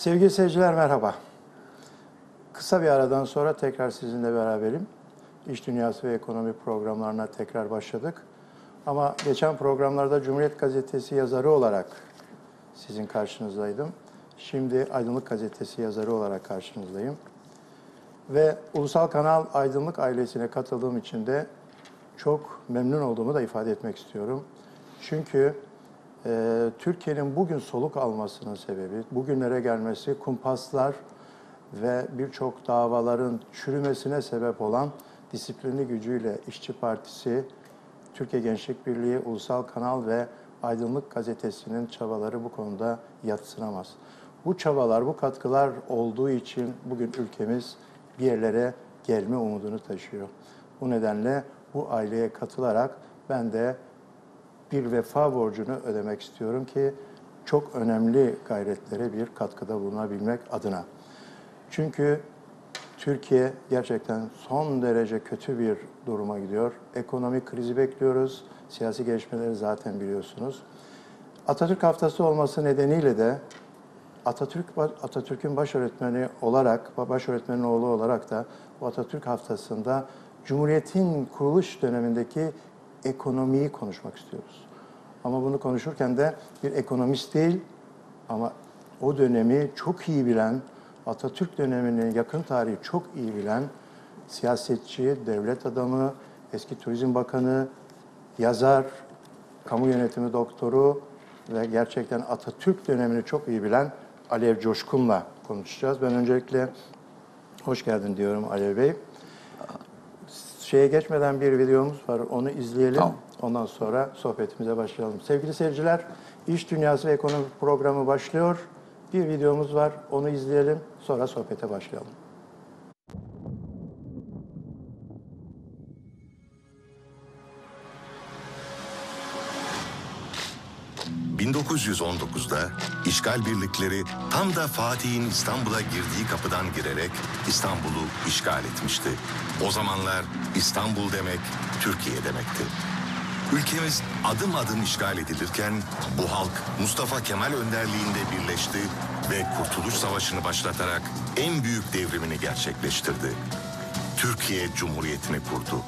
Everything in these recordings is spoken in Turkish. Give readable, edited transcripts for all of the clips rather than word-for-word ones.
Sevgili seyirciler merhaba. Kısa bir aradan sonra tekrar sizinle beraberim. İş Dünyası ve Ekonomi programlarına tekrar başladık. Ama geçen programlarda Cumhuriyet Gazetesi yazarı olarak sizin karşınızdaydım. Şimdi Aydınlık Gazetesi yazarı olarak karşınızdayım. Ve Ulusal Kanal Aydınlık ailesine katıldığım için de çok memnun olduğumu da ifade etmek istiyorum. Çünkü Türkiye'nin bugün soluk almasının sebebi, bugünlere gelmesi, kumpaslar ve birçok davaların çürümesine sebep olan disiplinli gücüyle İşçi Partisi, Türkiye Gençlik Birliği, Ulusal Kanal ve Aydınlık Gazetesi'nin çabaları bu konuda yadsınamaz. Bu çabalar, bu katkılar olduğu için bugün ülkemiz bir yerlere gelme umudunu taşıyor. Bu nedenle bu aileye katılarak ben de bir vefa borcunu ödemek istiyorum ki çok önemli gayretlere bir katkıda bulunabilmek adına. Çünkü Türkiye gerçekten son derece kötü bir duruma gidiyor. Ekonomik krizi bekliyoruz. Siyasi gelişmeleri zaten biliyorsunuz. Atatürk Haftası olması nedeniyle de Atatürk'ün başöğretmenin oğlu olarak da bu Atatürk Haftası'nda Cumhuriyet'in kuruluş dönemindeki ekonomiyi konuşmak istiyoruz. Ama bunu konuşurken de bir ekonomist değil ama o dönemi çok iyi bilen, Atatürk döneminin yakın tarihi çok iyi bilen siyasetçi, devlet adamı, eski Turizm Bakanı, yazar, kamu yönetimi doktoru ve gerçekten Atatürk dönemini çok iyi bilen Alev Coşkun'la konuşacağız. Ben öncelikle hoş geldin diyorum Alev Bey. Şeye geçmeden bir videomuz var, onu izleyelim. Tamam. Ondan sonra sohbetimize başlayalım. Sevgili seyirciler, İş Dünyası ve Ekonomi programı başlıyor. Bir videomuz var, onu izleyelim, sonra sohbete başlayalım. 1919'da işgal birlikleri tam da Fatih'in İstanbul'a girdiği kapıdan girerek İstanbul'u işgal etmişti. O zamanlar İstanbul demek Türkiye demekti. Ülkemiz adım adım işgal edilirken bu halk Mustafa Kemal önderliğinde birleşti ve Kurtuluş Savaşı'nı başlatarak en büyük devrimini gerçekleştirdi. Türkiye Cumhuriyeti'ni kurdu.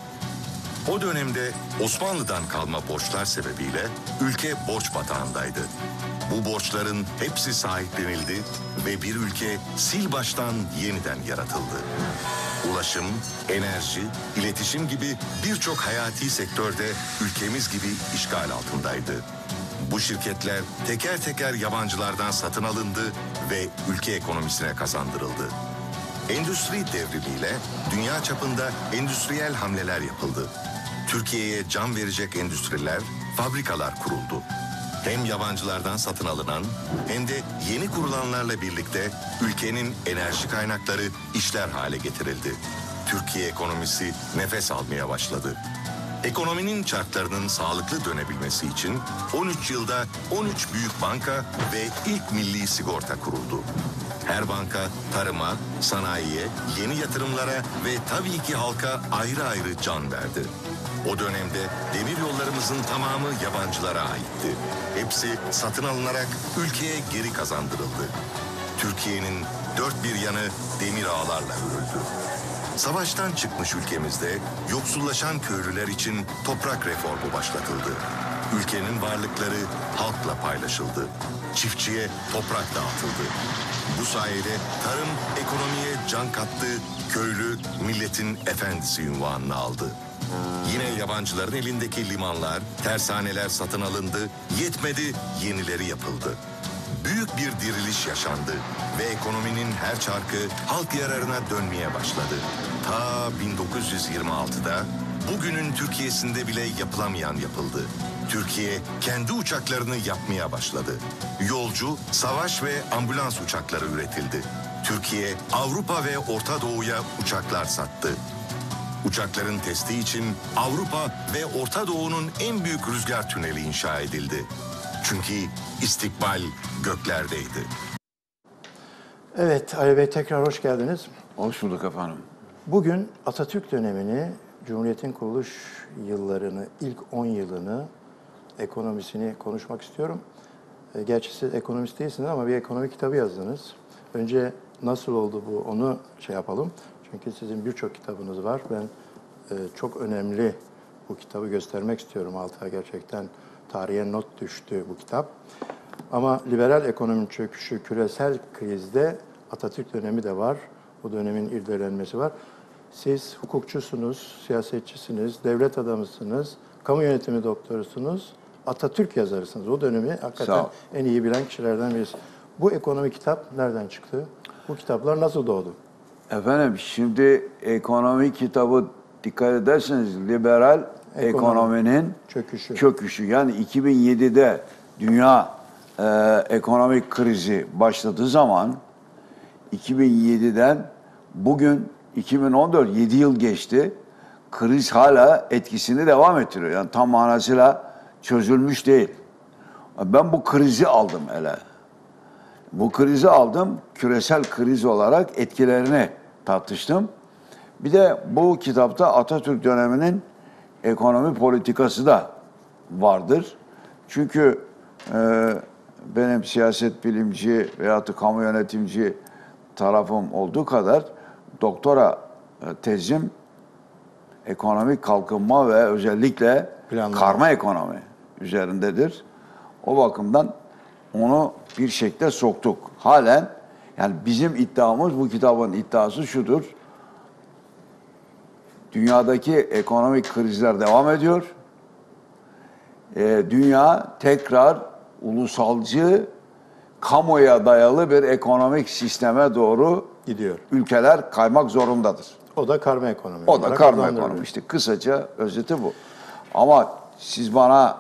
O dönemde Osmanlı'dan kalma borçlar sebebiyle ülke borç batağındaydı. Bu borçların hepsi sahiplenildi ve bir ülke sil baştan yeniden yaratıldı. Ulaşım, enerji, iletişim gibi birçok hayati sektörde ülkemiz gibi işgal altındaydı. Bu şirketler teker teker yabancılardan satın alındı ve ülke ekonomisine kazandırıldı. Endüstri devrimiyle dünya çapında endüstriyel hamleler yapıldı. Türkiye'ye can verecek endüstriler, fabrikalar kuruldu. Hem yabancılardan satın alınan hem de yeni kurulanlarla birlikte ülkenin enerji kaynakları işler hale getirildi. Türkiye ekonomisi nefes almaya başladı. Ekonominin çarklarının sağlıklı dönebilmesi için 13 yılda 13 büyük banka ve ilk milli sigorta kuruldu. Her banka tarıma, sanayiye, yeni yatırımlara ve tabii ki halka ayrı ayrı can verdi. O dönemde demir yollarımızın tamamı yabancılara aitti. Hepsi satın alınarak ülkeye geri kazandırıldı. Türkiye'nin dört bir yanı demir ağlarla örüldü. Savaştan çıkmış ülkemizde yoksullaşan köylüler için toprak reformu başlatıldı. Ülkenin varlıkları halkla paylaşıldı. Çiftçiye toprak dağıtıldı. Bu sayede tarım ekonomiye can kattı, köylü milletin efendisi unvanını aldı. Yine yabancıların elindeki limanlar, tersaneler satın alındı, yetmedi, yenileri yapıldı. Büyük bir diriliş yaşandı ve ekonominin her çarkı halk yararına dönmeye başladı. Ta 1926'da bugünün Türkiye'sinde bile yapılamayan yapıldı. Türkiye kendi uçaklarını yapmaya başladı. Yolcu, savaş ve ambulans uçakları üretildi. Türkiye, Avrupa ve Orta Doğu'ya uçaklar sattı. Uçakların testi için Avrupa ve Orta Doğu'nun en büyük rüzgar tüneli inşa edildi. Çünkü istikbal göklerdeydi. Evet, Ali Bey tekrar hoş geldiniz. Hoş bulduk efendim. Bugün Atatürk dönemini, Cumhuriyet'in kuruluş yıllarını, ilk 10 yılını, ekonomisini konuşmak istiyorum. Gerçi siz ekonomist değilsiniz ama bir ekonomi kitabı yazdınız. Önce nasıl oldu bu onu şey yapalım. Çünkü sizin birçok kitabınız var. Ben çok önemli bu kitabı göstermek istiyorum. Altına gerçekten tarihe not düştü bu kitap. Ama liberal ekonominin çöküşü, küresel krizde Atatürk dönemi de var. Bu dönemin irdelenmesi var. Siz hukukçusunuz, siyasetçisiniz, devlet adamısınız, kamu yönetimi doktorusunuz, Atatürk yazarısınız. O dönemi hakikaten en iyi bilen kişilerden birisi. Bu ekonomi kitap nereden çıktı? Bu kitaplar nasıl doğdu? Efendim şimdi ekonomi kitabı dikkat ederseniz liberal ekonominin çöküşü. Yani 2007'de dünya ekonomik krizi başladığı zaman 2007'den bugün 2014 7 yıl geçti. Kriz hala etkisini devam ettiriyor. Yani tam manasıyla çözülmüş değil. Ben bu krizi aldım hele. Bu krizi aldım, küresel kriz olarak etkilerini tartıştım. Bir de bu kitapta Atatürk döneminin ekonomi politikası da vardır. Çünkü benim siyaset bilimci veyahut da kamu yönetimci tarafım olduğu kadar doktora tezim ekonomik kalkınma ve özellikle karma ekonomi üzerindedir. O bakımdan onu bir şekilde soktuk. Halen yani bizim iddiamız, bu kitabın iddiası şudur. Dünyadaki ekonomik krizler devam ediyor. Dünya tekrar ulusalcı, kamuya dayalı bir ekonomik sisteme doğru gidiyor. Ülkeler kaymak zorundadır. O da karma ekonomi. O da karma ekonomi. İşte kısaca özeti bu. Ama siz bana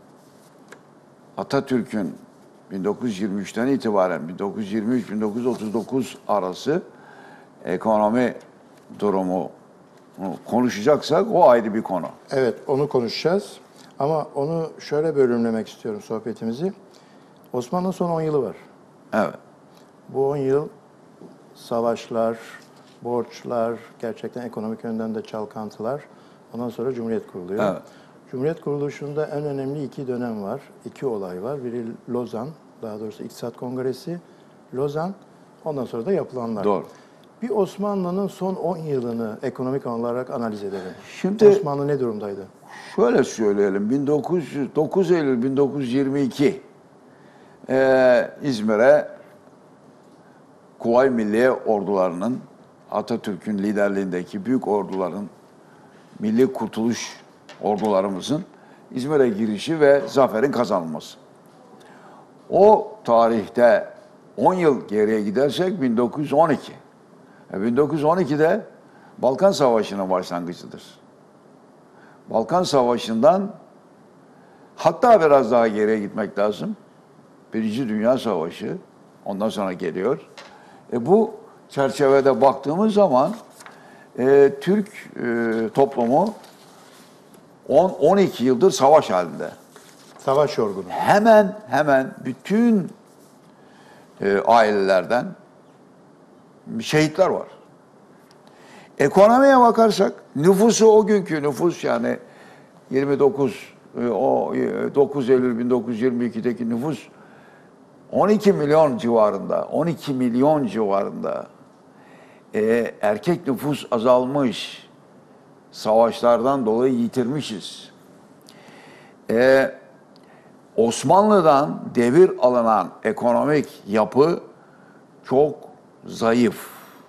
Atatürk'ün 1923'ten itibaren 1923-1939 arası ekonomi durumu konuşacaksak o ayrı bir konu. Evet, onu konuşacağız. Ama onu şöyle bölümlemek istiyorum sohbetimizi. Osmanlı'nın son 10 yılı var. Evet. Bu 10 yıl savaşlar, borçlar, gerçekten ekonomik yönden de çalkantılar. Ondan sonra Cumhuriyet kuruluyor. Evet. Cumhuriyet kuruluşunda en önemli 2 dönem var, 2 olay var. Biri Lozan, daha doğrusu İktisat Kongresi, Lozan, ondan sonra da yapılanlar. Doğru. Bir Osmanlı'nın son 10 yılını ekonomik olarak analiz edelim. Şimdi Osmanlı ne durumdaydı? şöyle söyleyelim, 9 Eylül 1922 İzmir'e Kuvayi Milliye ordularının, Atatürk'ün liderliğindeki büyük orduların, Milli Kurtuluş ordularımızın İzmir'e girişi ve zaferin kazanılması. O tarihte 10 yıl geriye gidersek 1912. 1912'de Balkan Savaşı'nın başlangıcıdır. Balkan Savaşı'ndan hatta biraz daha geriye gitmek lazım. Birinci Dünya Savaşı ondan sonra geliyor. Bu çerçevede baktığımız zaman Türk toplumu 10-12 yıldır savaş halinde. Savaş yorgunu. Hemen bütün ailelerden şehitler var. Ekonomiye bakarsak nüfusu o günkü nüfus yani 9 Eylül 1922'deki nüfus 12 milyon civarında. 12 milyon civarında. Erkek nüfus azalmış. Savaşlardan dolayı yitirmişiz. Osmanlı'dan devir alınan ekonomik yapı çok zayıf.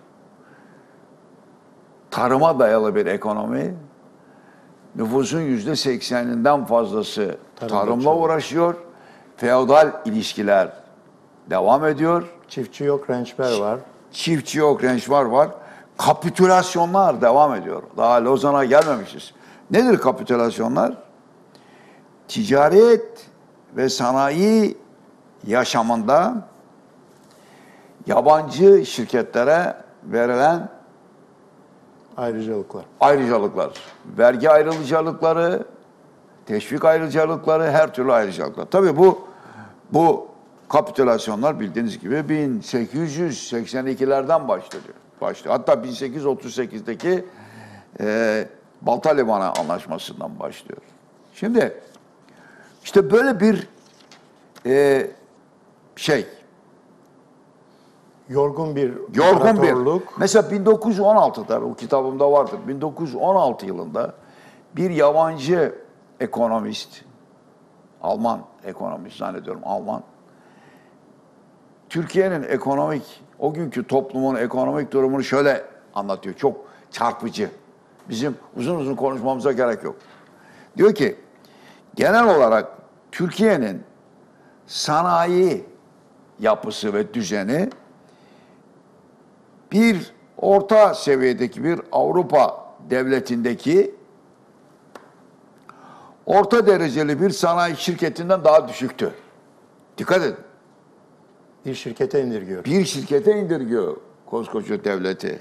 Tarıma dayalı bir ekonomi. Nüfusun %80'inden fazlası tarımla uğraşıyor. Feodal ilişkiler devam ediyor. Çiftçi yok, rençber var. Çiftçi yok, rençber var. Kapitülasyonlar devam ediyor. Daha Lozan'a gelmemişiz. Nedir kapitülasyonlar? Ticaret ve sanayi yaşamında yabancı şirketlere verilen ayrıcalıklar. Vergi ayrıcalıkları, teşvik ayrıcalıkları, her türlü ayrıcalıklar. Tabii bu kapitülasyonlar bildiğiniz gibi 1882'lerden başlıyor. Hatta 1838'deki Balta Limanı Anlaşması'ndan başlıyor. Şimdi işte böyle bir Yorgun bir Yorgun bir. imparatorluk. Mesela 1916'da, o kitabımda vardır. 1916 yılında bir yabancı ekonomist, Alman ekonomist zannediyorum, Alman. Türkiye'nin o günkü toplumun ekonomik durumunu şöyle anlatıyor. Çok çarpıcı. Bizim uzun uzun konuşmamıza gerek yok. Diyor ki, genel olarak Türkiye'nin sanayi yapısı ve düzeni bir orta seviyedeki bir Avrupa devletindeki orta dereceli bir sanayi şirketinden daha düşüktü. Dikkat edin. Bir şirkete indirgiyor. Bir şirkete indirgiyor koskoca devleti.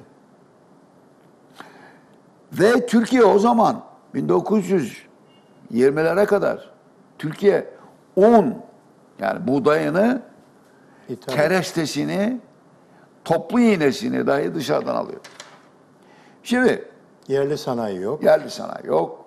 Ve Türkiye o zaman 1920'lere kadar Türkiye un, yani buğdayını, İthal. kerestesini, toplu iğnesini dahi dışarıdan alıyor. Şimdi Yerli sanayi yok. yerli sanayi yok.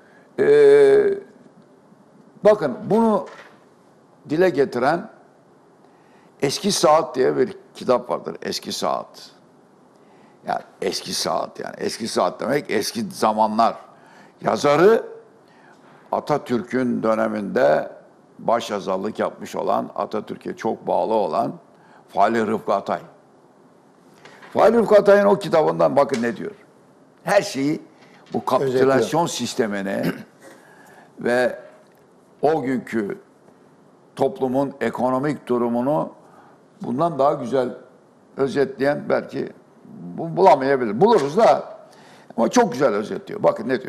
Bakın bunu dile getiren Eski Saat diye bir kitap vardır. Eski Saat. Yani eski saat, yani eski saat demek eski zamanlar. Yazarı Atatürk'ün döneminde başyazarlık yapmış olan, Atatürk'e çok bağlı olan Fahri Rıfkı Atay. Fahri Rıfkı Atay'ın o kitabından bakın ne diyor. Her şeyi, bu kapitülasyon sistemini ve o günkü toplumun ekonomik durumunu bundan daha güzel özetleyen belki bulamayabilir. Buluruz da ama çok güzel özetliyor. Bakın ne diyor.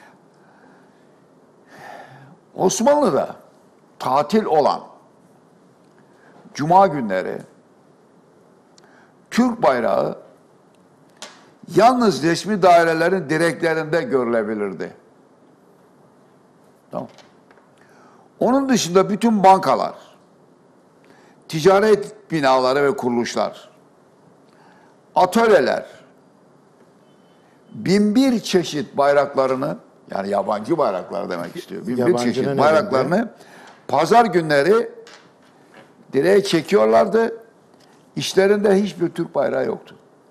Osmanlı'da tatil olan cuma günleri Türk bayrağı yalnız resmi dairelerin direklerinde görülebilirdi. Tamam. Onun dışında bütün bankalar, ticaret binaları ve kuruluşlar, atölyeler, 1001 çeşit bayraklarını, yani yabancı bayraklar demek istiyor, 1001 Yabancının çeşit bayraklarını pazar günleri direğe çekiyorlardı. İşlerinde hiçbir Türk bayrağı yoktu.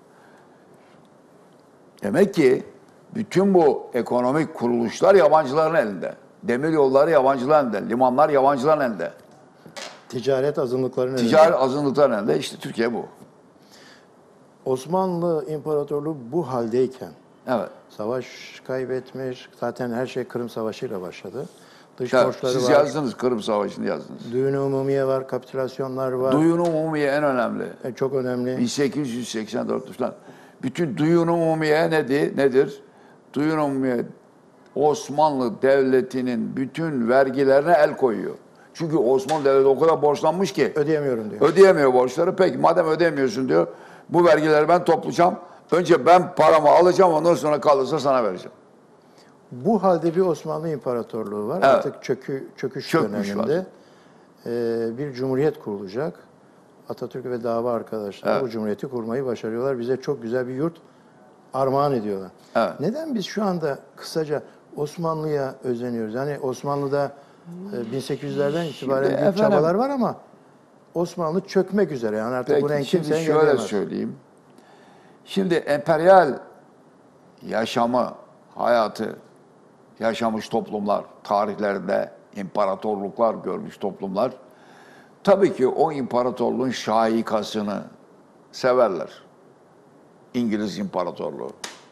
Demek ki bütün bu ekonomik kuruluşlar yabancıların elinde. Demir yolları yabancıların elinde, limanlar yabancıların elinde. Ticaret azınlıklarının Ticaret azınlıkların elinde. İşte Türkiye bu. Osmanlı İmparatorluğu bu haldeyken, Evet. savaş kaybetmiş, zaten her şey Kırım Savaşı ile başladı. Dış Evet, borçları siz var, yazdınız, Kırım Savaşı'nı yazdınız. düğün-i umumiye var, kapitülasyonlar var. Duyun umumiye en önemli. Çok önemli. 1884 falan. Bütün duyun umumiye nedir? Duyun umumiye Osmanlı Devleti'nin bütün vergilerine el koyuyor. Çünkü Osmanlı Devleti o kadar borçlanmış ki Ödeyemiyorum diyor. ödeyemiyor borçları. Peki madem ödeyemiyorsun diyor, bu vergileri ben toplayacağım. Önce ben paramı alacağım, ondan sonra kalırsa sana vereceğim. Bu halde bir Osmanlı İmparatorluğu var. Evet. Artık çöküş döneminde bir cumhuriyet kurulacak. Atatürk ve dava arkadaşları Evet. bu cumhuriyeti kurmayı başarıyorlar. Bize çok güzel bir yurt armağan ediyorlar. Evet. Neden biz şu anda kısaca Osmanlı'ya özeniyoruz? Yani Osmanlı'da 1800'lerden itibaren büyük efendim, çabalar var ama Osmanlı çökmek üzere. Yani artık bunu Peki şimdi kimse şöyle engelleyemez. söyleyeyim. Şimdi emperyal yaşamı, hayatı yaşamış toplumlar, tarihlerinde imparatorluklar görmüş toplumlar, tabii ki o imparatorluğun şaikasını severler. İngiliz İmparatorluğu.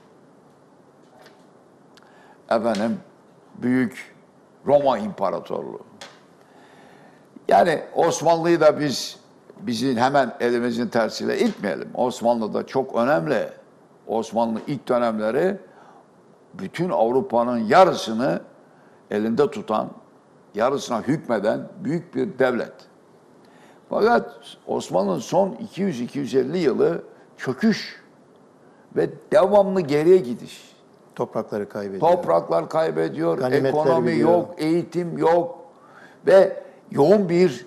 Efendim, Büyük Roma İmparatorluğu. Yani Osmanlı'yı da bizi hemen elimizin tersiyle itmeyelim. Osmanlı da çok önemli. Osmanlı ilk dönemleri bütün Avrupa'nın yarısını elinde tutan, yarısına hükmeden büyük bir devlet. Fakat Osmanlı'nın son 200-250 yılı çöküş ve devamlı geriye gidiş. Toprakları kaybediyor. Topraklar kaybediyor, Ganimetler ekonomi biliyor. yok, eğitim yok ve yoğun bir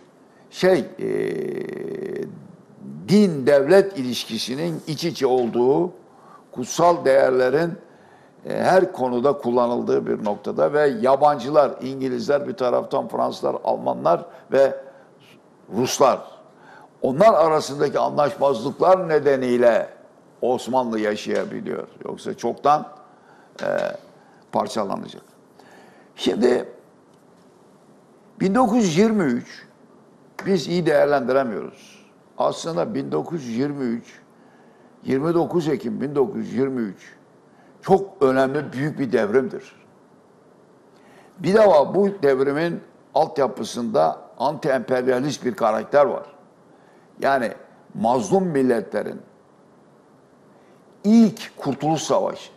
din-devlet ilişkisinin iç içe olduğu, kutsal değerlerin her konuda kullanıldığı bir noktada ve yabancılar, İngilizler bir taraftan, Fransızlar, Almanlar ve Ruslar. onlar arasındaki anlaşmazlıklar nedeniyle Osmanlı yaşayabiliyor. Yoksa çoktan parçalanacak. Şimdi 1923 biz iyi değerlendiremiyoruz. Aslında 1923, 29 Ekim 1923 çok önemli büyük bir devrimdir. Bir defa bu devrimin altyapısında anti-emperyalist bir karakter var. Yani mazlum milletlerin ilk kurtuluş savaşı,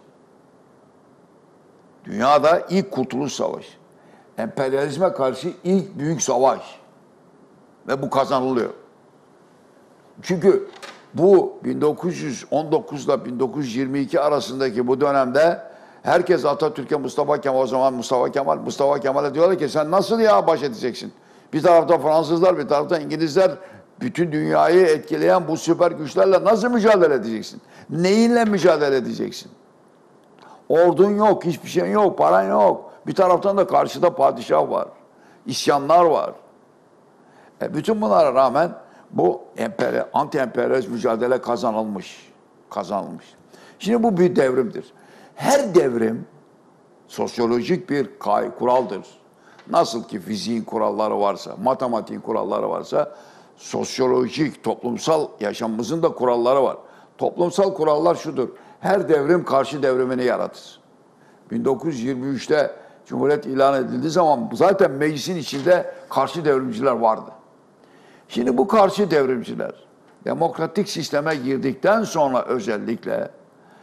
dünyada ilk kurtuluş savaşı, emperyalizme karşı ilk büyük savaş ve bu kazanılıyor. Çünkü bu 1919 ile 1922 arasındaki bu dönemde herkes Atatürk'e, Mustafa Kemal, o zaman Mustafa Kemal'e diyorlar ki sen nasıl ya baş edeceksin? Bir tarafta Fransızlar, bir tarafta İngilizler, bütün dünyayı etkileyen bu süper güçlerle nasıl mücadele edeceksin? Neyinle mücadele edeceksin? Ordun yok, hiçbir şeyin yok, paran yok. Bir taraftan da karşıda padişah var, isyanlar var. Bütün bunlara rağmen bu anti-emperyalist mücadele kazanılmış. Şimdi bu bir devrimdir. Her devrim sosyolojik bir kuraldır. Nasıl ki fiziğin kuralları varsa, matematiğin kuralları varsa, sosyolojik, toplumsal yaşamımızın da kuralları var. Toplumsal kurallar şudur: her devrim karşı devrimini yaratır. 1923'te Cumhuriyet ilan edildiği zaman zaten meclisin içinde karşı devrimciler vardı. Şimdi bu karşı devrimciler demokratik sisteme girdikten sonra özellikle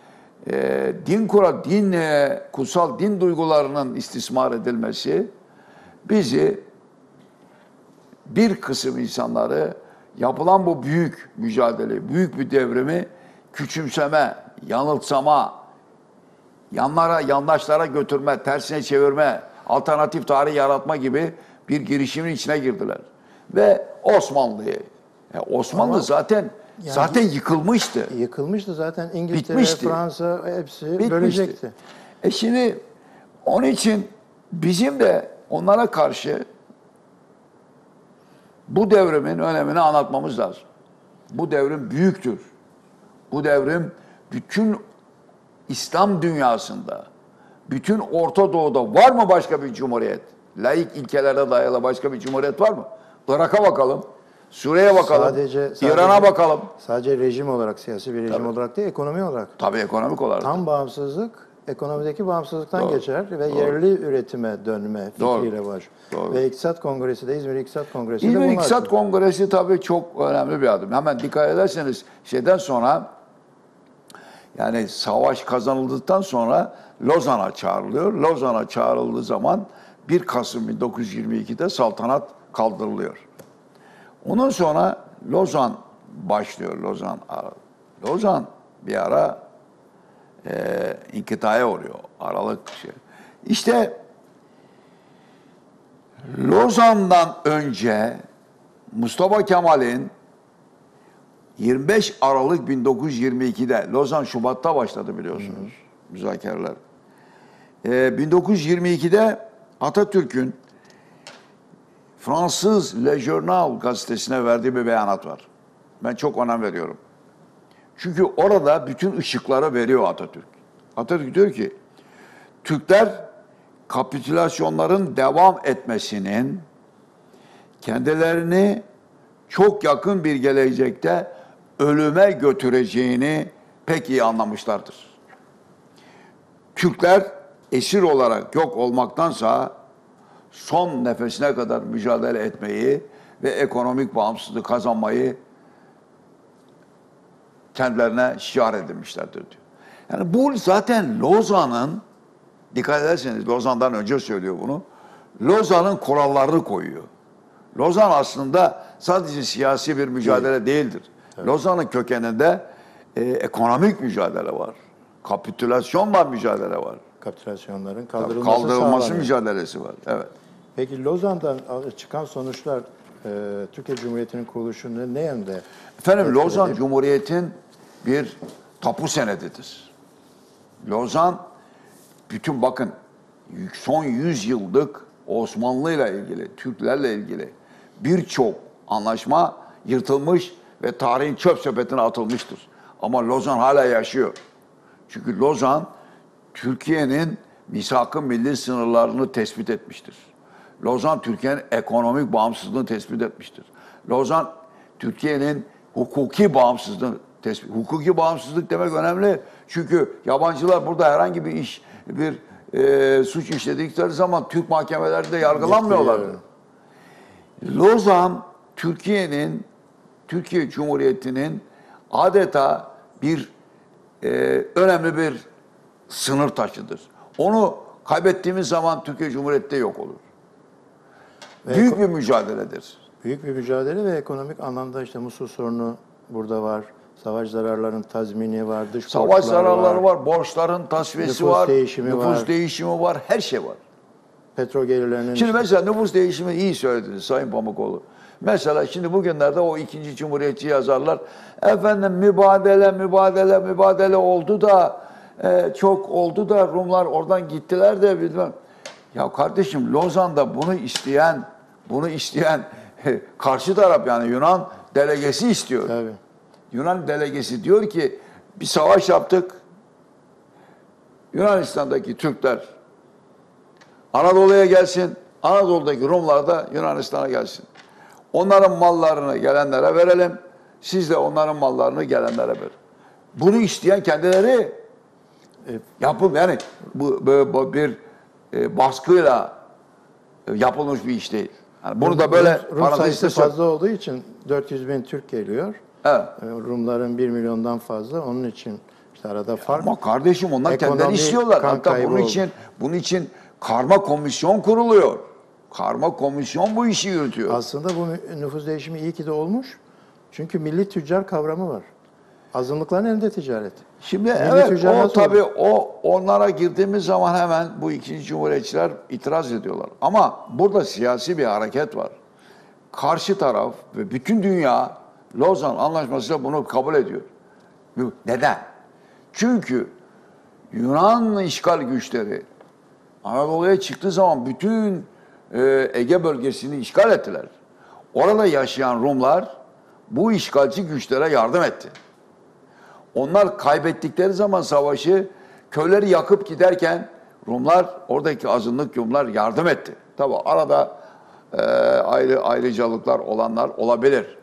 kutsal din duygularının istismar edilmesi bizi, bir kısım insanları yapılan bu büyük mücadele, büyük bir devrimi küçümseme, yanılsama, yandaşlara götürme, tersine çevirme, alternatif tarih yaratma gibi bir girişimin içine girdiler. Ve Osmanlı Ama zaten yıkılmıştı. Yıkılmıştı zaten. İngiltere, Bitmişti. Fransa hepsi Bitmişti. bölecekti. Şimdi onun için bizim de onlara karşı bu devrimin önemini anlatmamız lazım. Bu devrim büyüktür. Bu devrim bütün İslam dünyasında, bütün Orta Doğu'da var mı başka bir cumhuriyet? Laik ilkelere dayalı başka bir cumhuriyet var mı? Irak'a bakalım, Suriye'ye bakalım, İran'a bakalım. Sadece rejim olarak, siyasi bir rejim olarak değil, ekonomi olarak. Tabii ekonomik olarak. Tam bağımsızlık, ekonomideki bağımsızlıktan Doğru. geçer ve yerli üretime dönme fikriyle var. Doğru. Ve İktisat Kongresi de, İzmir İktisat Kongresi de İzmir bunlar. İktisat Kongresi tabii çok önemli bir adım. Hemen dikkat ederseniz şeyden sonra, yani savaş kazanıldıktan sonra Lozan'a çağrılıyor. Lozan'a çağrıldığı zaman 1 Kasım 1922'de saltanat kaldırılıyor. Ondan sonra Lozan başlıyor. Lozan bir ara inkıtaya uğruyor. Aralık şey. İşte Lozan'dan önce Mustafa Kemal'in 25 Aralık 1922'de, Lozan Şubat'ta başladı biliyorsunuz müzakereler. 1922'de Atatürk'ün Fransız Le Journal gazetesine verdiği bir beyanat var. Ben çok önem veriyorum. Çünkü orada bütün ışıkları veriyor Atatürk. Atatürk diyor ki, Türkler kapitülasyonların devam etmesinin kendilerini çok yakın bir gelecekte ölüme götüreceğini pek iyi anlamışlardır. Türkler esir olarak yok olmaktansa son nefesine kadar mücadele etmeyi ve ekonomik bağımsızlığı kazanmayı kendilerine şiar edinmişlerdir diyor. Yani bu zaten Lozan'ın, dikkat ederseniz Lozan'dan önce söylüyor bunu, Lozan'ın kurallarını koyuyor. Lozan aslında sadece siyasi bir mücadele değildir. Evet. Lozan'ın kökeninde ekonomik mücadele var. Kapitülasyonla mücadele var. Kapitülasyonların kaldırılması mücadelesi var. Evet. Peki Lozan'dan çıkan sonuçlar Türkiye Cumhuriyeti'nin kuruluşunu ne yönde? Efendim Lozan Cumhuriyet'in bir tapu senedidir. Lozan bütün bakın son 100 yıllık Osmanlı ile ilgili, Türklerle ilgili birçok anlaşma yırtılmış ve tarihin çöp sepetine atılmıştır. Ama Lozan hala yaşıyor. Çünkü Lozan Türkiye'nin misak-ı milli sınırlarını tespit etmiştir. Lozan Türkiye'nin ekonomik bağımsızlığını tespit etmiştir. Lozan Türkiye'nin hukuki bağımsızlığını tespit. Hukuki bağımsızlık demek önemli. Çünkü yabancılar burada herhangi bir suç işledikleri zaman Türk mahkemelerinde yargılanmıyorlardı. Lozan Türkiye Cumhuriyeti'nin adeta önemli bir sınır taşıdır. Onu kaybettiğimiz zaman Türkiye Cumhuriyeti de yok olur. Büyük bir mücadeledir. Büyük bir mücadele ve ekonomik anlamda işte Musul sorunu burada var. Savaş zararlarının tazmini var, dış Savaş borçlar zararları var, borçların tasfiyesi var, nüfus değişimi var, her şey var. Petrol gelirlerinin... Şimdi mesela nüfus değişimi iyi söylediniz Sayın Pamukoğlu. Mesela şimdi bugünlerde o ikinci cumhuriyetçi yazarlar, efendim mübadele oldu da, çok oldu da Rumlar oradan gittiler de bilmem. Ya kardeşim Lozan'da bunu isteyen karşı taraf yani Yunan delegesi istiyor. Tabii. Yunan delegesi diyor ki bir savaş yaptık. Yunanistan'daki Türkler Anadolu'ya gelsin. Anadolu'daki Rumlar da Yunanistan'a gelsin. Onların mallarını gelenlere verelim. Siz de onların mallarını gelenlere verin. Bunu isteyen kendileri yapıp yani bu bir baskıyla yapılmış bir iş değil. Yani bunu da böyle Rum sayısı fazla olduğu için 400 bin Türk geliyor. Evet. Rumların 1 milyondan fazla. Onun için işte arada fark. Ama kardeşim onlar Ekonomi, kendileri istiyorlar. kan Hatta kaybı bunun için karma komisyon kuruluyor. Karma komisyon bu işi yürütüyor. Aslında bu nüfus değişimi iyi ki de olmuş. Çünkü milli tüccar kavramı var. Azınlıkların elinde ticaret. Şimdi Milli evet tüccar o nasıl tabii olur? onlara girdiğimiz zaman hemen bu ikinci cumhuriyetçiler itiraz ediyorlar. Ama burada siyasi bir hareket var. Karşı taraf ve bütün dünya Lozan Anlaşması'yla bunu kabul ediyor. Neden? Çünkü Yunan işgal güçleri Anadolu'ya çıktığı zaman bütün Ege bölgesini işgal ettiler. Orada yaşayan Rumlar bu işgalci güçlere yardım etti. Onlar kaybettikleri zaman savaşı köyleri yakıp giderken oradaki azınlık Rumlar yardım etti. Tabii arada ayrıcalıklar olanlar olabilir.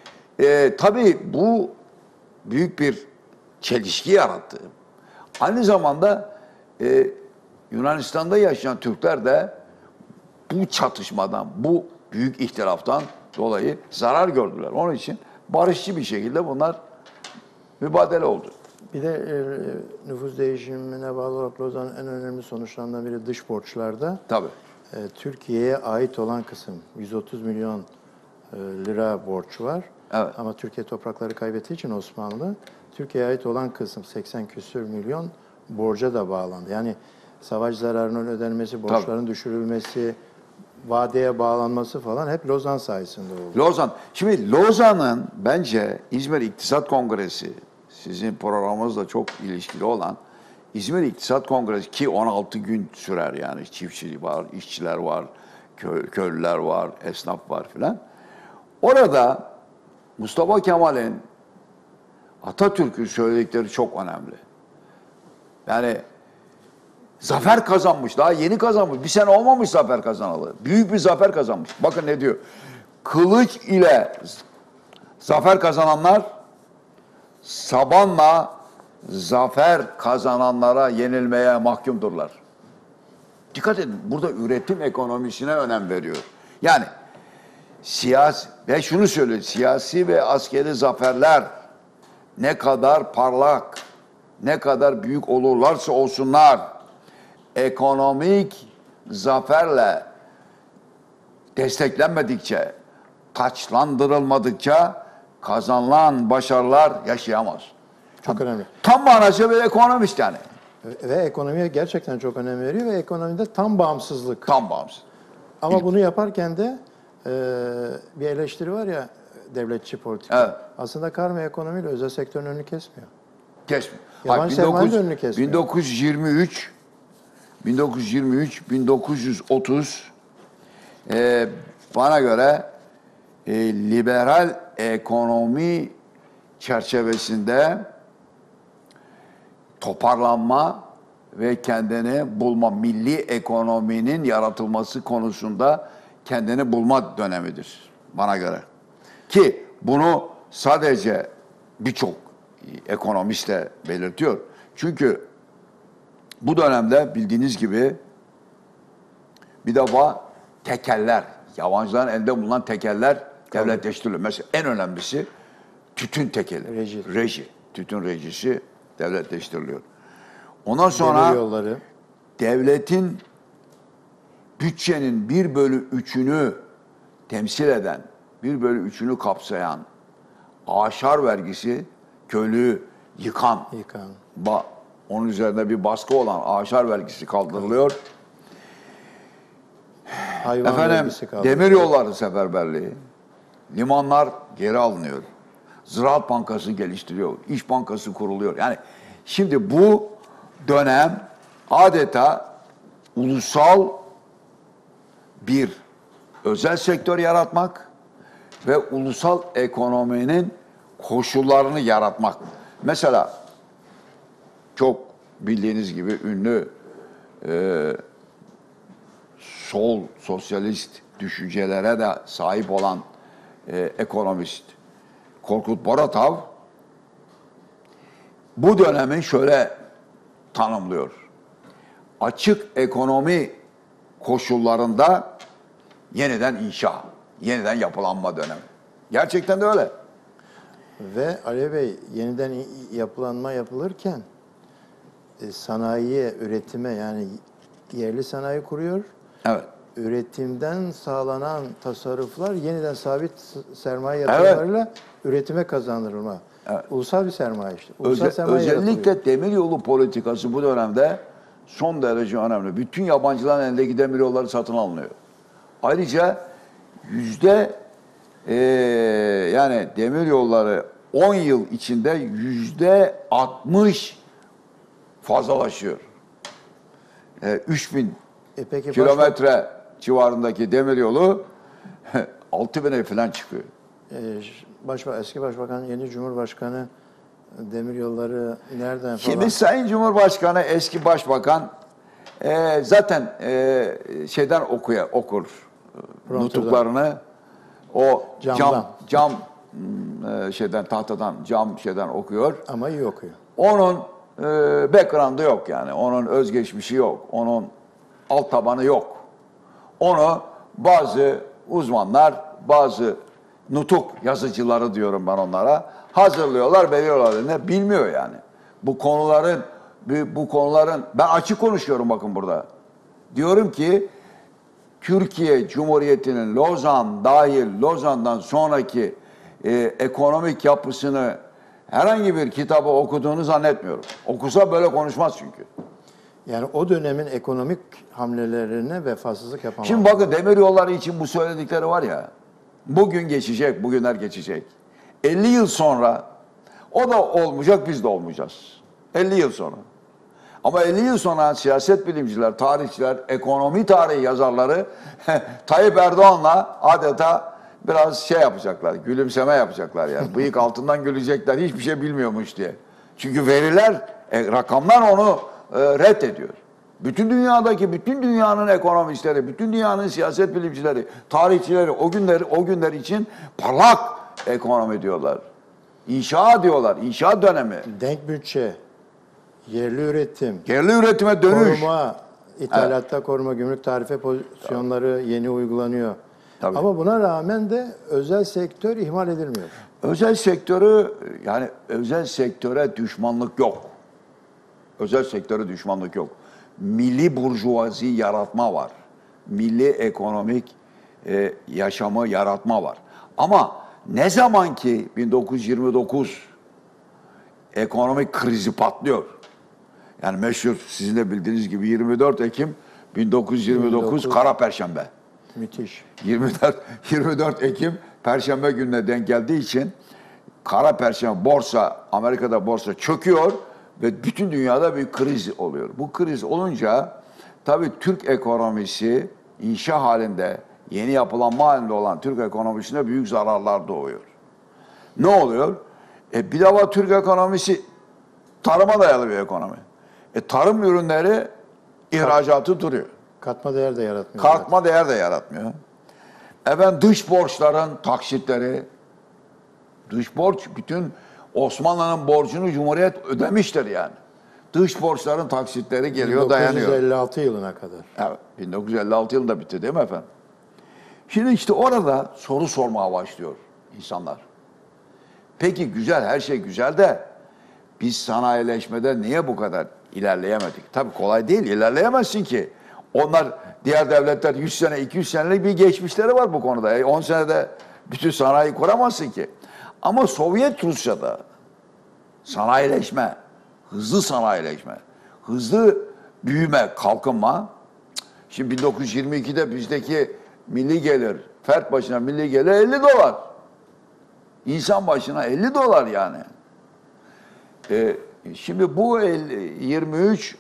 Tabii bu büyük bir çelişki yarattı. Aynı zamanda Yunanistan'da yaşayan Türkler de bu çatışmadan, bu büyük ihtilaftan dolayı zarar gördüler. Onun için barışçı bir şekilde bunlar mübadele oldu. Bir de nüfus değişimine bağlı olarak Lozan'ın en önemli sonuçlarından biri dış borçlarda. Tabii. Türkiye'ye ait olan kısım 130 milyon lira borç var. Evet. Ama Türkiye toprakları kaybettiği için Osmanlı, Türkiye'ye ait olan kısım 80 küsür milyon borca da bağlandı. Yani savaş zararının ödenmesi, borçların düşürülmesi, vadeye bağlanması falan hep Lozan sayesinde oldu. Lozan. Şimdi Lozan'ın bence İzmir İktisat Kongresi, sizin programınızla çok ilişkili olan İzmir İktisat Kongresi ki 16 gün sürer yani çiftçilik var, işçiler var, köylüler var, esnaf var filan. Orada Mustafa Kemal'in Atatürk'ün söyledikleri çok önemli. Yani zafer kazanmış, daha yeni kazanmış. Bir sene olmamış zafer kazanalı. Büyük bir zafer kazanmış. Bakın ne diyor. Kılıç ile zafer kazananlar sabanla zafer kazananlara yenilmeye mahkumdurlar. Dikkat edin, burada üretim ekonomisine önem veriyor. Yani ve şunu söylüyor, siyasi ve askeri zaferler ne kadar parlak, ne kadar büyük olurlarsa olsunlar, ekonomik zaferle desteklenmedikçe, taçlandırılmadıkça kazanılan başarılar yaşayamaz. Çok önemli. Tam manasıyla bir ekonomist yani. Ve ekonomiye gerçekten çok önem veriyor ve ekonomide tam bağımsızlık. Tam bağımsız. Ama bunu yaparken de bir eleştiri var ya devletçi politika. Evet. Aslında karma ekonomiyle özel sektörün önünü kesmiyor. Kesmiyor. Yabancı sermayenin önünü kesmiyor. 1930 bana göre liberal ekonomi çerçevesinde toparlanma ve kendini bulma, milli ekonominin yaratılması konusunda kendini bulma dönemidir bana göre. Ki bunu sadece birçok ekonomist de belirtiyor. Çünkü bu dönemde bildiğiniz gibi bir defa tekeller, yabancıların elinde bulunan tekeller devletleştiriliyor. Mesela en önemlisi tütün tekeli. Reji. Tütün rejisi devletleştiriliyor. Ondan sonra Demir yolları. devletin bütçenin 1/3'ünü temsil eden, 1/3'ünü kapsayan aşar vergisi, köylüyü yıkan, onun üzerinde bir baskı olan aşar vergisi kaldırılıyor. Hayvan vergisi kaldırılıyor. Demir yolları seferberliği, limanlar geri alınıyor. Ziraat Bankası geliştiriyor, İş Bankası kuruluyor. Yani şimdi bu dönem adeta ulusal bir özel sektör yaratmak ve ulusal ekonominin koşullarını yaratmak. Mesela çok bildiğiniz gibi ünlü sol, sosyalist düşüncelere de sahip olan ekonomist Korkut Boratov bu dönemi şöyle tanımlıyor. Açık ekonomi koşullarında yeniden inşa, yeniden yapılanma dönemi. Gerçekten de öyle. Ve Ali Bey, yeniden yapılanma yapılırken sanayiye, üretime, yani yerli sanayi kuruyor. Evet. Üretimden sağlanan tasarruflar yeniden sabit sermaye yatırımlarıyla üretime kazandırılma. Evet. Ulusal bir sermaye işte. Ulusal sermaye Özellikle yaratılıyor. demiryolu politikası bu dönemde son derece önemli. Bütün yabancıların elindeki demiryolları satın alınıyor. Ayrıca yani demiryolları 10 yıl içinde %60 fazlalaşıyor. 3000 Peki kilometre civarındaki demiryolu 6000'e falan çıkıyor. Eski Başbakan, yeni Cumhurbaşkanı demiryolları nereden falan? Şimdi Sayın Cumhurbaşkanı, eski Başbakan zaten şeyden okur nutuklarını, o cam tahtadan, cam okuyor. Ama iyi okuyor. Onun background'ı yok yani. Onun özgeçmişi yok. Onun alt tabanı yok. Onu bazı uzmanlar, bazı nutuk yazıcıları diyorum ben onlara, hazırlıyorlar, veriyorlar eline. Bilmiyor yani. Bu konuların ben açık konuşuyorum bakın burada. Diyorum ki Türkiye Cumhuriyeti'nin Lozan dahil, Lozan'dan sonraki ekonomik yapısını herhangi bir kitabı okuduğunu zannetmiyorum. Okusa böyle konuşmaz çünkü. Yani o dönemin ekonomik hamlelerine vefasızlık yapamaz. Şimdi bakın demiryolları için bu söyledikleri var ya, bugün geçecek, bugünler geçecek. 50 yıl sonra o da olmayacak, biz de olmayacağız. 50 yıl sonra. Ama 50 yıl sonra siyaset bilimciler, tarihçiler, ekonomi tarihi yazarları Tayyip Erdoğan'la adeta biraz yapacaklar, gülümseme yapacaklar yani. Bıyık altından gülecekler, hiçbir şey bilmiyormuş diye. Çünkü veriler, rakamlar onu reddediyor. Bütün dünyanın ekonomistleri, bütün dünyanın siyaset bilimcileri, tarihçileri o günler için parlak ekonomi diyorlar. İnşa diyorlar, inşa dönemi. Denk bütçe, yerli üretim, Yerli üretime dönüş. koruma, ithalatta koruma, gümrük tarife pozisyonları yeni uygulanıyor. Tabii. Ama buna rağmen de özel sektör ihmal edilmiyor. Özel sektöre düşmanlık yok. Özel sektöre düşmanlık yok. Milli burjuvazi yaratma var. Milli ekonomik yaşamı yaratma var. Ama ne zaman ki 1929 ekonomik krizi patlıyor. Yani meşhur sizin de bildiğiniz gibi 24 Ekim 1929 Kara Perşembe. Müthiş. 24 Ekim Perşembe gününe denk geldiği için Kara Perşembe Amerika'da borsa çöküyor ve bütün dünyada bir kriz oluyor. Bu kriz olunca tabii Türk ekonomisi inşa halinde yeni yapılanma halinde olan Türk ekonomisine büyük zararlar doğuyor. Ne oluyor? Bir defa Türk ekonomisi tarıma dayalı bir ekonomi. Tarım ürünleri ihracatı duruyor. Katma değer de yaratmıyor. Katma değer de yaratmıyor. Dış borçların taksitleri, dış borç bütün Osmanlı'nın borcunu Cumhuriyet ödemiştir yani. Dış borçların taksitleri geliyor, dayanıyor. 1956 yılına kadar. Evet, 1956 yılında bitti değil mi efendim? Şimdi işte orada soru sormaya başlıyor insanlar. Peki güzel, her şey güzel de biz sanayileşmede niye bu kadar ilerleyemedik? Tabii kolay değil, ilerleyemezsin ki. Onlar, diğer devletler 100 sene, 200 senelik bir geçmişleri var bu konuda. 10 senede bütün sanayi kuramazsın ki. Ama Sovyet Rusya'da sanayileşme, hızlı sanayileşme, hızlı büyüme, kalkınma. Şimdi 1922'de bizdeki milli gelir, fert başına milli gelir 50 dolar. İnsan başına 50 dolar yani. Şimdi bu 23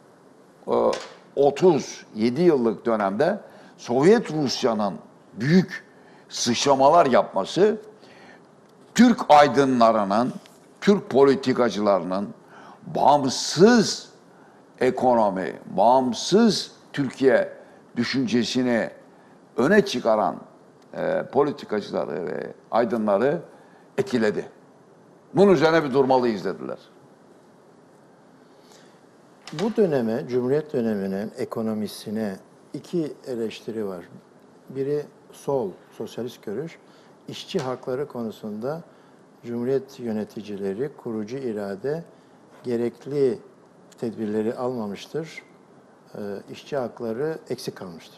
37 yıllık dönemde Sovyet Rusya'nın büyük sıçramalar yapması Türk aydınlarının, Türk politikacılarının bağımsız ekonomi, bağımsız Türkiye düşüncesini öne çıkaran politikacıları ve aydınları etkiledi. Bunun üzerine bir durmalıyız dediler. Bu döneme, Cumhuriyet döneminin ekonomisine iki eleştiri var. Biri sol, sosyalist görüş. İşçi hakları konusunda Cumhuriyet yöneticileri, kurucu irade gerekli tedbirleri almamıştır. İşçi hakları eksik kalmıştır.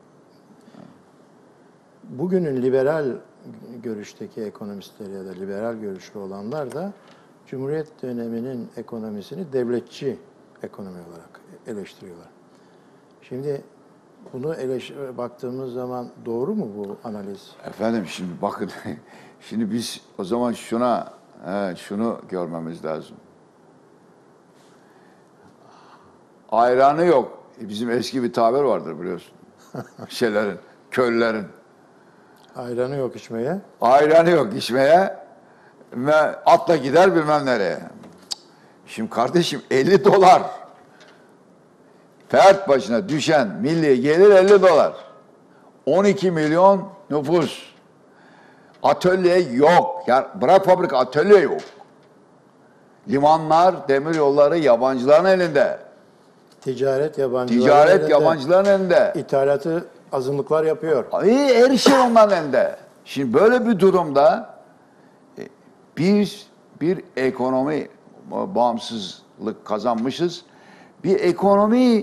Bugünün liberal görüşteki ekonomistleri ya da liberal görüşlü olanlar da Cumhuriyet döneminin ekonomisini devletçi ekonomi olarak eleştiriyorlar. Şimdi bunu baktığımız zaman doğru mu bu analiz? Efendim şimdi bakın, şimdi biz o zaman şunu görmemiz lazım. Ayranı yok. Bizim eski bir tabir vardır biliyorsun. Köylülerin. Ayranı yok içmeye. Ayranı yok içmeye ve atla gider bilmem nereye. Şimdi kardeşim 50 dolar. Fert başına düşen milli gelir 50 dolar. 12 milyon nüfus. Atölye yok. Ya bırak fabrika, atölye yok. Limanlar, demir yolları yabancıların elinde. Ticaret yabancıların elinde. İthalatı azınlıklar yapıyor. Her şey onların elinde. Şimdi böyle bir durumda biz bir ekonomi bağımsızlık kazanmışız. Bir ekonomi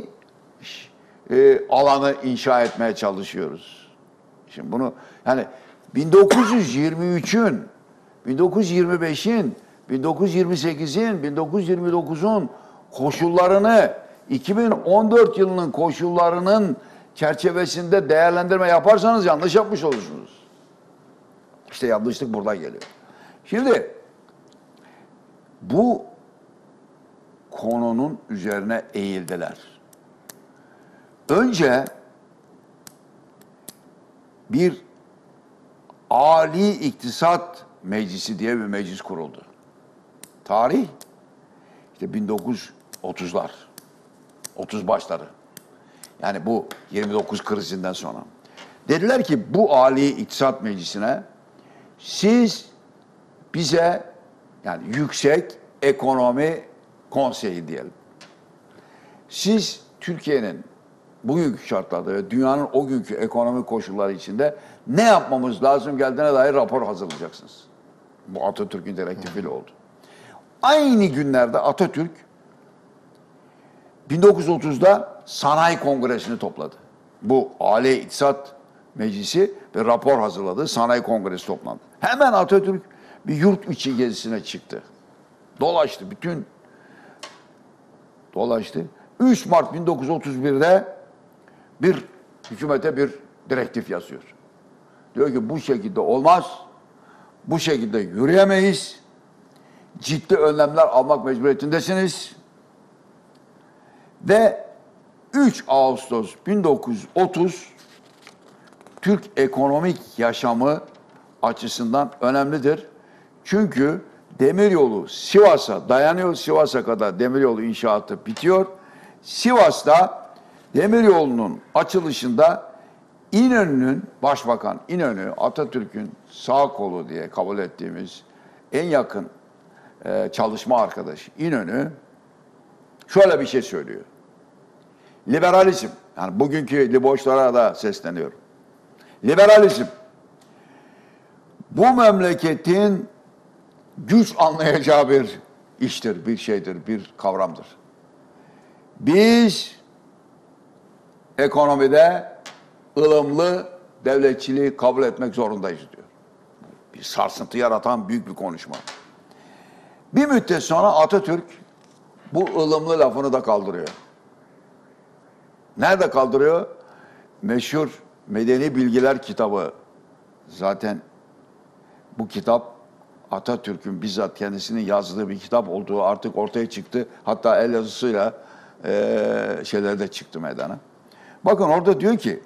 alanı inşa etmeye çalışıyoruz. Şimdi bunu yani 1923'ün, 1925'in, 1928'in, 1929'un koşullarını 2014 yılının koşullarının çerçevesinde değerlendirme yaparsanız yanlış yapmış olursunuz. İşte yanlışlık buradan geliyor. Şimdi bu konunun üzerine eğildiler. Önce bir Ali İktisat Meclisi diye bir meclis kuruldu. Tarih işte 1930'lar, 30 başları. Yani bu 29 krizinden sonra. Dediler ki bu Ali İktisat Meclisi'ne siz bize yani Yüksek Ekonomi Konseyi diyelim. Siz Türkiye'nin bugünkü şartlarda ve dünyanın o günkü ekonomik koşulları içinde ne yapmamız lazım geldiğine dair rapor hazırlayacaksınız. Bu Atatürk'ün direktifiyle oldu. Aynı günlerde Atatürk 1930'da Sanayi Kongresi'ni topladı. Bu Ali İktisat Meclisi ve rapor hazırladı. Sanayi Kongresi toplandı. Hemen Atatürk bir yurt içi gezisine çıktı. Dolaştı. Dolaştı. 3 Mart 1931'de bir hükümete bir direktif yazıyor. Diyor ki bu şekilde olmaz. Bu şekilde yürüyemeyiz. Ciddi önlemler almak mecburiyetindesiniz. Ve 3 Ağustos 1930 Türk ekonomik yaşamı açısından önemlidir. Çünkü demiryolu Sivas'a dayanıyor. Sivas'a kadar demiryolu inşaatı bitiyor. Sivas'ta demiryolunun açılışında İnönü'nün, Başbakan İnönü, Atatürk'ün sağ kolu diye kabul ettiğimiz en yakın çalışma arkadaşı İnönü şöyle bir şey söylüyor. Liberalizm, yani bugünkü liboşlara da sesleniyorum. Liberalizm, bu memleketin güç anlayacağı bir iştir, bir şeydir, bir kavramdır. Biz ekonomide ılımlı devletçiliği kabul etmek zorundayız diyor. Bir sarsıntı yaratan büyük bir konuşma. Bir müddet sonra Atatürk bu ılımlı lafını da kaldırıyor. Nerede kaldırıyor? Meşhur Medeni Bilgiler kitabı. Zaten bu kitap Atatürk'ün bizzat kendisinin yazdığı bir kitap olduğu artık ortaya çıktı. Hatta el yazısıyla şeyler de çıktı meydana. Bakın orada diyor ki,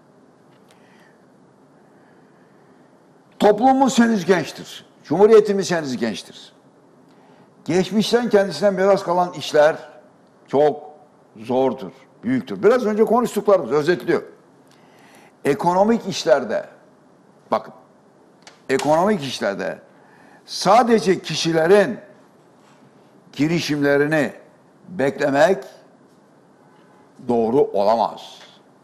toplumumuz henüz gençtir. Cumhuriyetimiz henüz gençtir. Geçmişten kendisinden miras kalan işler çok zordur, büyüktür. Biraz önce konuştuklarımız özetliyor. Ekonomik işlerde, bakın, ekonomik işlerde sadece kişilerin girişimlerini beklemek doğru olamaz.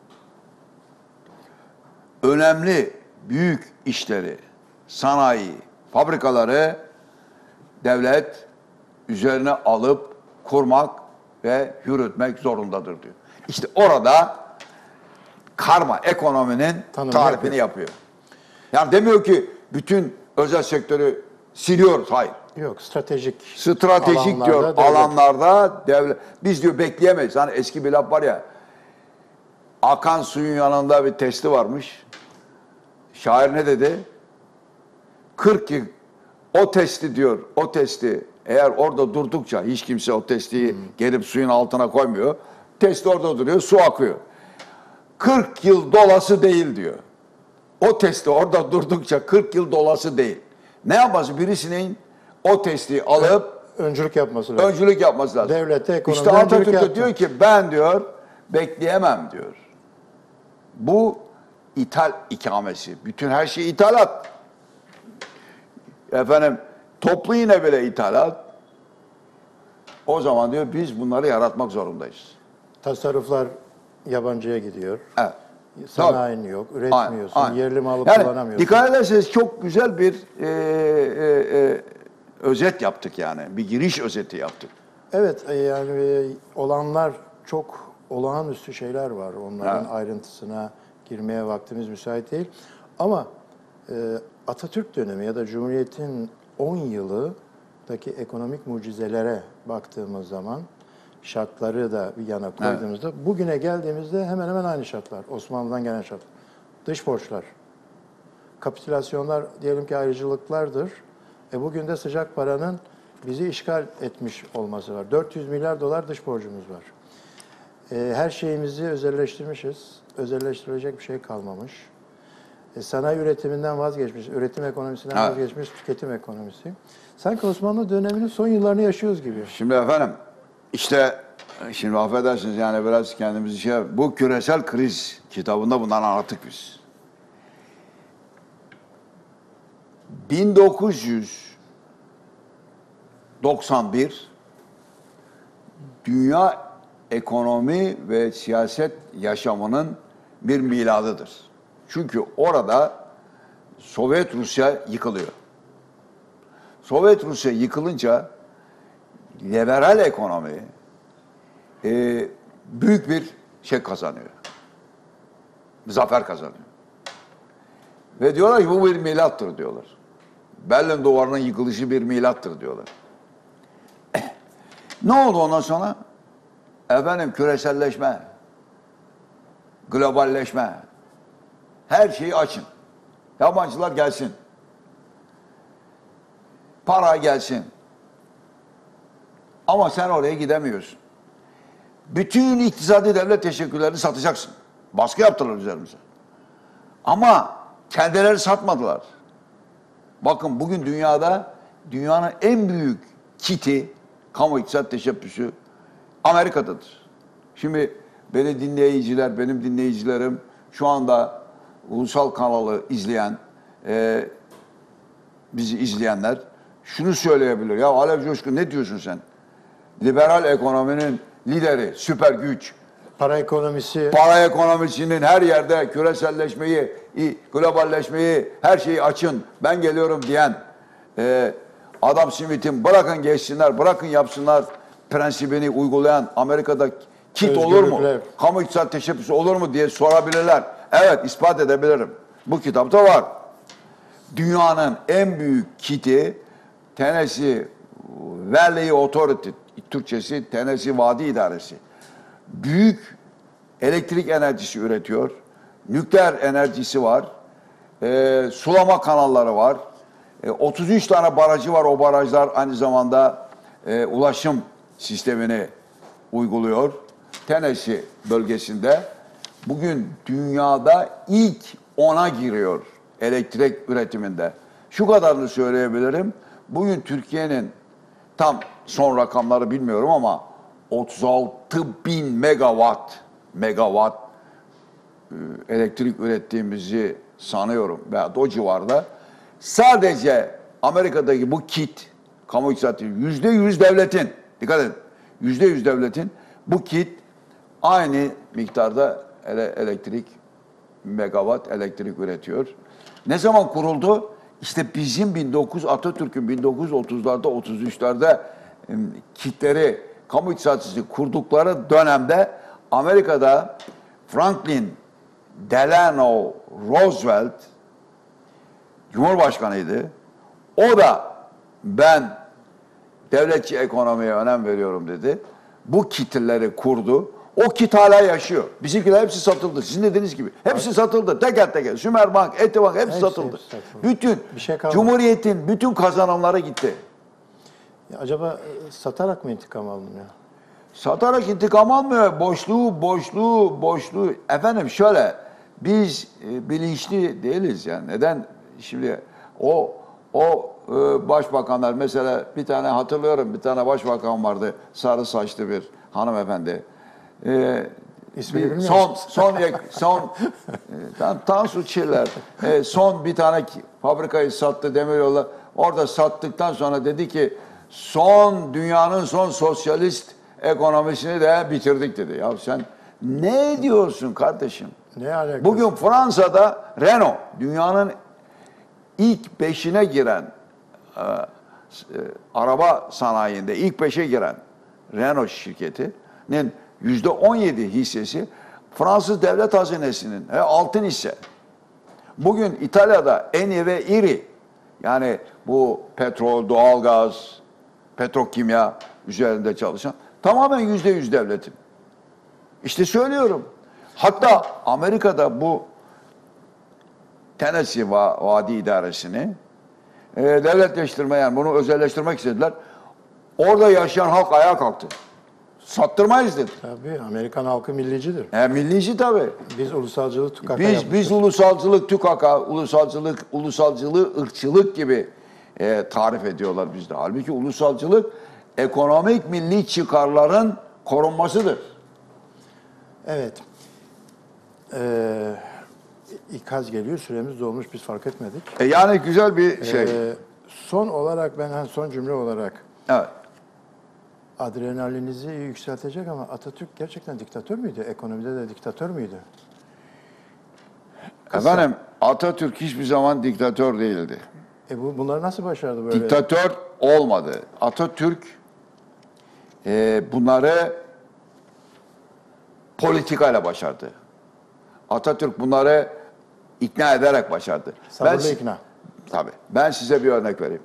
Önemli, büyük işleri, sanayi, fabrikaları devlet üzerine alıp kurmak ve yürütmek zorundadır diyor. İşte orada karma ekonominin tarifini yapıyor. Yani demiyor ki bütün özel sektörü siliyoruz, hayır. Yok, stratejik Diyor alanlarda devlet. Biz diyor bekleyemeyiz. Hani eski bir laf var ya, akan suyun yanında bir testi varmış. Şair ne dedi? 40 yıl o testi diyor, o testi eğer orada durdukça hiç kimse o testiyi gelip suyun altına koymuyor. Testi orada duruyor, su akıyor. 40 yıl dolası değil diyor. O testi orada durdukça 40 yıl dolası değil. Ne yapması? Birisinin o testi alıp öncülük yapması lazım. Öncülük yapması lazım. Devlete, ekonomide İşte Atatürk yaptı. diyor ki ben diyor bekleyemem diyor. Bu ithal ikamesi. Bütün her şey ithalat. Efendim toplu yine bile ithalat. O zaman diyor biz bunları yaratmak zorundayız. Tasarruflar yabancıya gidiyor. Evet. Sanayin yok, üretmiyorsun, Aynen. yerli malı Yani kullanamıyorsun. dikkat ederseniz çok güzel bir özet yaptık yani. Bir giriş özeti yaptık. Evet, olanlar çok olağanüstü şeyler var. Onların ayrıntısına girmeye vaktimiz müsait değil. Ama Atatürk dönemi ya da Cumhuriyet'in 10 yılındaki ekonomik mucizelere baktığımız zaman, şartları da bir yana koyduğumuzda, bugüne geldiğimizde hemen hemen aynı şartlar. Osmanlı'dan gelen şartlar. Dış borçlar, kapitülasyonlar diyelim ki ayrıcalıklardır. Bugün de sıcak paranın bizi işgal etmiş olması var. 400 milyar dolar dış borcumuz var. Her şeyimizi özelleştirmişiz. Özelleştirilecek bir şey kalmamış. Sanayi üretiminden vazgeçmiş, üretim ekonomisinden vazgeçmiş, tüketim ekonomisi. Sanki Osmanlı döneminin son yıllarını yaşıyoruz gibi. Şimdi efendim, işte şimdi affedersiniz yani biraz kendimizi bu küresel kriz kitabında bundan anlattık biz. 1991 dünya ekonomi ve siyaset yaşamının bir miladıdır. Çünkü orada Sovyet Rusya yıkılıyor. Sovyet Rusya yıkılınca liberal ekonomi büyük bir şey kazanıyor. Zafer kazanıyor. Ve diyorlar ki bu bir milattır diyorlar. Berlin Duvarı'nın yıkılışı bir milattır diyorlar. Ne oldu ondan sonra? Efendim küreselleşme, globalleşme, her şeyi açın. Yabancılar gelsin. Para gelsin. Ama sen oraya gidemiyorsun. Bütün iktisadi devlet teşekkürlerini satacaksın. Baskı yaptılar üzerimize. Ama kendileri satmadılar. Bakın bugün dünyanın en büyük kiti, kamu iktisat teşebbüsü Amerika'dadır. Şimdi benim dinleyicilerim şu anda ulusal kanalı izleyen, bizi izleyenler şunu söyleyebilir. Ya Alev Coşkun ne diyorsun sen? Liberal ekonominin lideri, süper güç. Para ekonomisi. Para ekonomisinin her yerde küreselleşmeyi, globalleşmeyi, her şeyi açın, ben geliyorum diyen Adam Smith'in bırakın geçsinler, bırakın yapsınlar prensibini uygulayan Amerika'da kit olur mu? Kamu iktisat teşebbüsü olur mu diye sorabilirler. Evet, ispat edebilirim. Bu kitapta var. Dünyanın en büyük kiti Tennessee Valley Authority, Türkçesi Tennessee Vadi İdaresi. Büyük elektrik enerjisi üretiyor. Nükleer enerjisi var. Sulama kanalları var. 33 tane barajı var. O barajlar aynı zamanda ulaşım sistemini uyguluyor. Tennessee bölgesinde bugün dünyada ilk 10'a giriyor elektrik üretiminde. Şu kadarını söyleyebilirim. Bugün Türkiye'nin tam son rakamları bilmiyorum ama 36.000 megawatt elektrik ürettiğimizi sanıyorum veya o civarda. Sadece Amerika'daki bu kit, kamu iktisatı %100 devletin, dikkat edin, %100 devletin bu kit aynı miktarda megawatt elektrik üretiyor. Ne zaman kuruldu? İşte bizim Atatürk'ün 1930'larda, 33'lerde kitleri, kamu iktisatçısı kurdukları dönemde Amerika'da Franklin Delano Roosevelt Cumhurbaşkanıydı. O da ben devletçi ekonomiye önem veriyorum dedi. Bu kitleri kurdu. O kit hala yaşıyor. Bizimkiler hepsi satıldı. Sizin dediğiniz gibi. Hepsi satıldı. Teker teker. Sümerbank, Etibank hepsi satıldı. Bütün Cumhuriyet'in bütün kazanımları gitti. Ya acaba satarak mı intikam aldın ya? Satarak intikam almıyor. Boşluğu. Efendim şöyle, biz bilinçli değiliz yani. Neden? Şimdi o başbakanlar mesela bir tane hatırlıyorum, bir tane başbakan vardı. Sarı saçlı bir hanımefendi. İsmini bilmiyor musun? Tansu Çiller. Son bir tane fabrikayı sattı demiryolu. Orada sattıktan sonra dedi ki dünyanın son sosyalist ekonomisini de bitirdik dedi. Ya sen ne diyorsun kardeşim? Ne alakası? Bugün Fransa'da Renault dünyanın ilk 5'ine giren araba sanayinde ilk 5'e giren Renault şirketinin %17 hissesi Fransız devlet hazinesinin altın hisse. Bugün İtalya'da Eni ve İri, yani bu petrol, doğalgaz, petrokimya üzerinde çalışan tamamen %100 devletim. İşte söylüyorum. Hatta Amerika'da bu Tennessee Vadi İdaresi'ni devletleştirme, yani bunu özelleştirmek istediler. Orada yaşayan halk ayağa kalktı. Sattırmayız dedi. Tabii Amerikan halkı millicidir. Millici tabii. Biz ulusalcılığı tükaka yapmışız. Biz ulusalcılık tükaka, ulusalcılığı ırkçılık gibi tarif ediyorlar bizde. Halbuki ulusalcılık ekonomik milli çıkarların korunmasıdır. Evet. İkaz geliyor. Süremiz dolmuş. Biz fark etmedik. Yani güzel bir şey. Son olarak son cümle olarak Evet. adrenalinizi yükseltecek ama Atatürk gerçekten diktatör müydü? Ekonomide de diktatör müydü? Efendim, Atatürk hiçbir zaman diktatör değildi. Bunları nasıl başardı böyle? Diktatör olmadı. Atatürk bunları politikayla başardı. Atatürk bunları ikna ederek başardı. Sabırlı ikna. Tabii. Ben size bir örnek vereyim.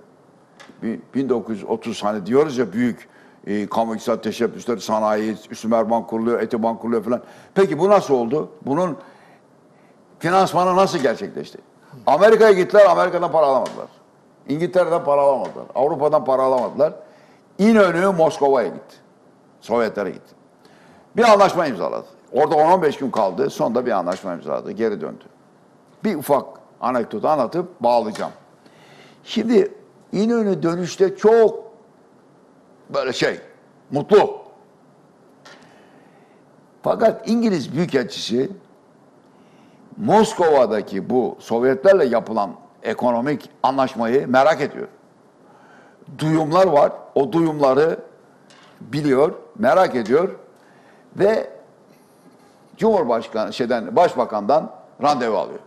1930 hani diyoruz ya, büyük kamu iktisat teşebbüsleri, sanayi, Sümerbank kuruluyor, Etibank kuruluyor falan. Peki bu nasıl oldu? Bunun finansmanı nasıl gerçekleşti? Amerika'ya gittiler, Amerika'dan para alamadılar. İngiltere'den para alamadılar. Avrupa'dan para alamadılar. İnönü Moskova'ya gitti. Sovyetlere gitti. Bir anlaşma imzaladı. Orada 10-15 gün kaldı. Sonunda bir anlaşma imzaladı. Geri döndü. Bir ufak anekdotu anlatıp bağlayacağım. Şimdi İnönü dönüşte çok böyle mutlu. Fakat İngiliz Büyükelçisi Moskova'daki bu Sovyetlerle yapılan ekonomik anlaşmayı merak ediyor. Duyumlar var. O duyumları biliyor, merak ediyor ve Başbakan'dan randevu alıyor.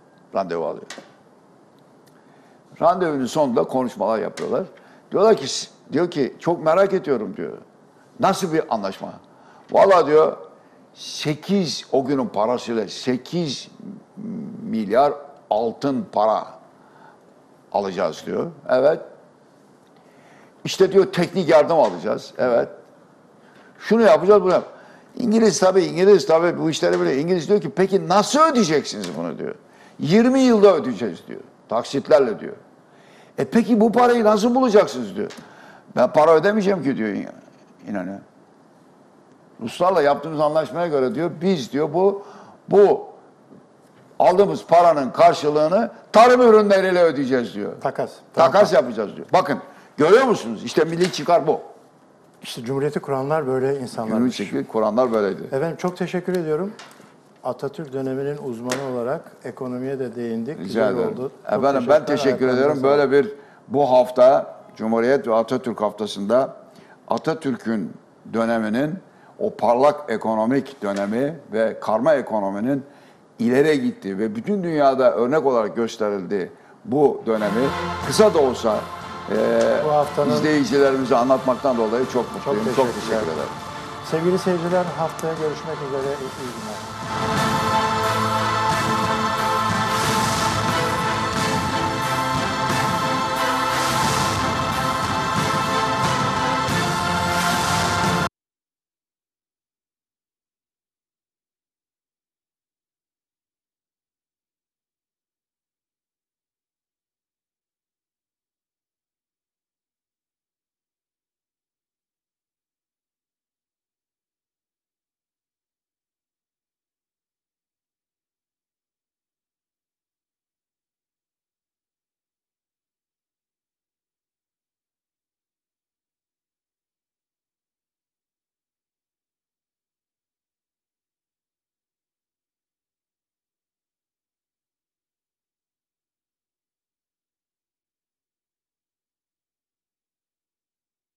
Randevunun sonunda konuşmalar yapıyorlar. Diyor ki çok merak ediyorum diyor. Nasıl bir anlaşma? Vallahi diyor o günün parasıyla 8 milyar altın para alacağız diyor. Evet. İşte diyor teknik yardım alacağız. Evet. Şunu yapacağız, bunu yap. İngiliz tabii bu işleri biliyor. İngiliz diyor ki peki nasıl ödeyeceksiniz bunu diyor. 20 yılda ödeyeceğiz diyor. Taksitlerle diyor. Peki bu parayı nasıl bulacaksınız diyor. Ben para ödemeyeceğim ki diyor İnönü. Ruslarla yaptığımız anlaşmaya göre diyor biz diyor bu aldığımız paranın karşılığını tarım ürünleriyle ödeyeceğiz diyor. Takas yapacağız diyor. Bakın görüyor musunuz? İşte milli çıkar bu. İşte Cumhuriyeti kuranlar böyle insanlar. Cumhuriyeti kuranlar böyleydi. Efendim çok teşekkür ediyorum. Atatürk döneminin uzmanı olarak ekonomiye de değindik. Rica ederim. Oldu. Efendim ben teşekkür ederim. Böyle bu hafta Cumhuriyet ve Atatürk haftasında Atatürk'ün döneminin o parlak ekonomik dönemi ve karma ekonominin ileri gittiği ve bütün dünyada örnek olarak gösterildiği bu dönemi kısa da olsa izleyicilerimize anlatmaktan dolayı çok mutluyum. Çok teşekkür ederim. Sevgili seyirciler haftaya görüşmek üzere. İyi günler.